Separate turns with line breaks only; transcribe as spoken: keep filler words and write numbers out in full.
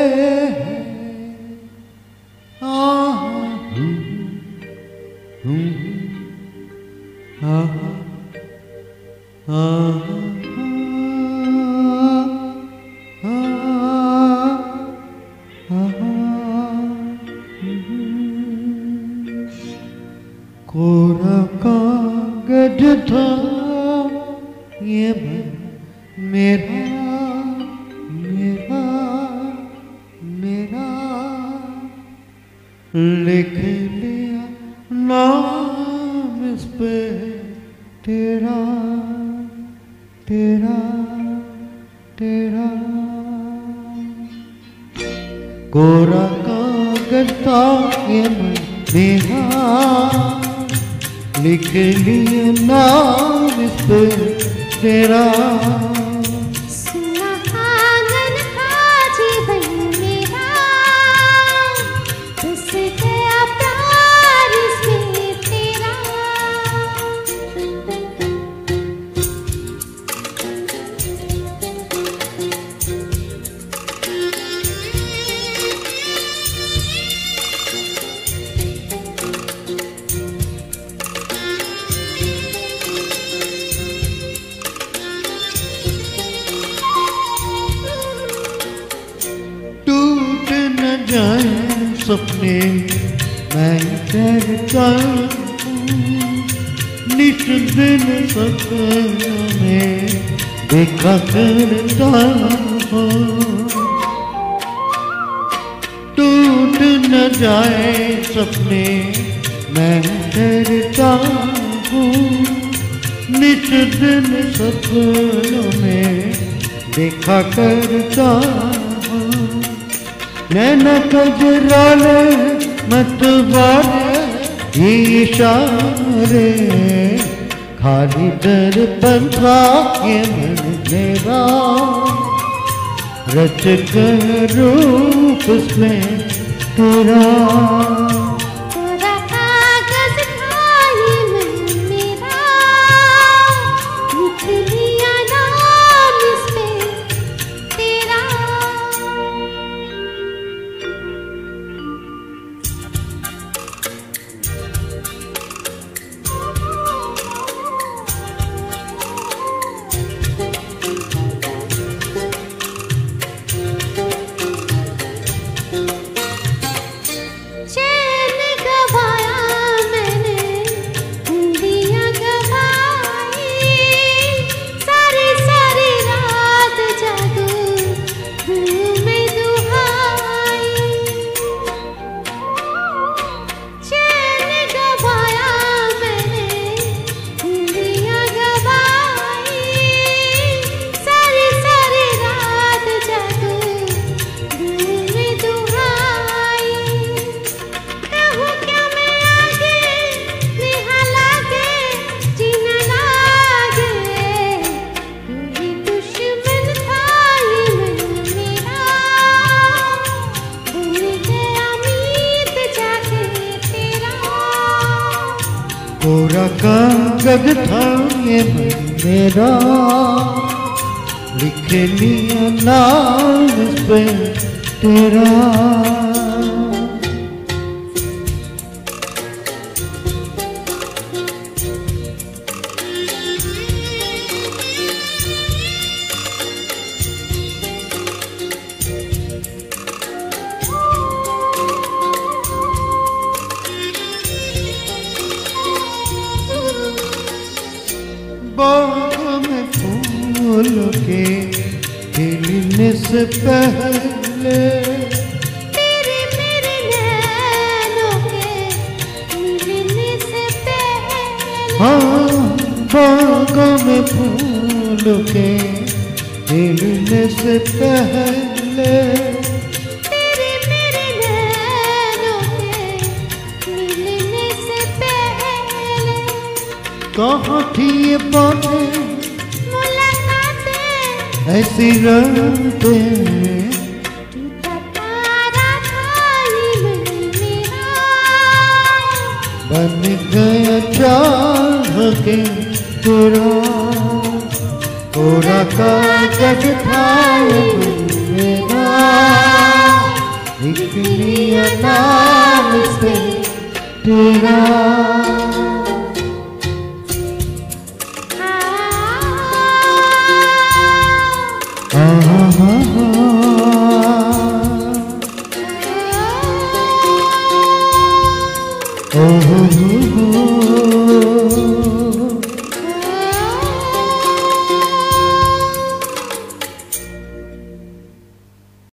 कोरा कागज था ये मेरा मेरा मेरा, लिख लिया नाम इस पे तेरा तेरा तेरा। कोरा कागज था ये मेरा, लिख लिया नाम इस पे तेरा।
सुहागन था जीवन मेरा, बस गया प्यार इसमें तेरा।
जाए सपने मैं करता नित दिन सपनों में देखा करता हूँ। टूट न जाए सपने मैं करता हूँ, नित दिन सपनों में देखा करता हूँ। नैना कजराले मत बारे इशारे, खाली दर्पण था ये मन मेरा, रच कर रूप उसमें तेरा। कोरा कागज था ये मन मेरा, लिख लिया नाम इस पे तेरा। बाग में फूल के खिलने से पहले,
तेरे मेरे नैनों के मिलने से पहले,
हाँ बाग में फूल के खिलने से पहले,
तेरे मेरे नैनों के मिलने से पहले,
कहाँ थी ये बातें
मुलाकातें
ऐसी रातें,
टूटा तारा था ये मन मेरा,
बन गया चाह के तेरा। कोरा कागज था ये मन मेरा, लिख लिया नाम इस पे तेरा। Oh, oh, oh, oh.